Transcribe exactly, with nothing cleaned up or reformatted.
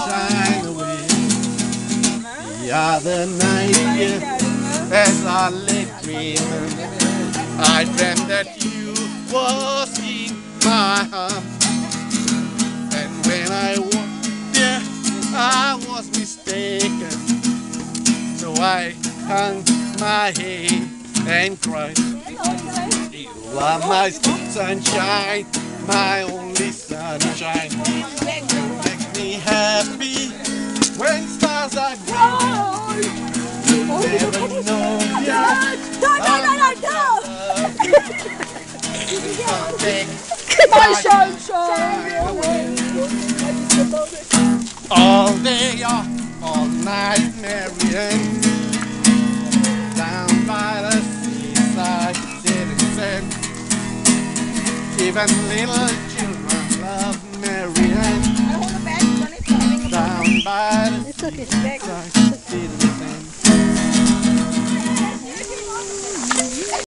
sunshine away. The other night, yeah, as I lay dreaming, I dreamt that you was in my arms. And when I walked there, I was mistaken. So I hung my head and cried. You are my sunshine, my only sunshine. You make me happy when stars are green. You never know yet. No, no, no, no, no! Take My sunshine! all day or all night, Marian. Down by the seaside, citizen. Even little children love Marian. Down by the seaside, citizen.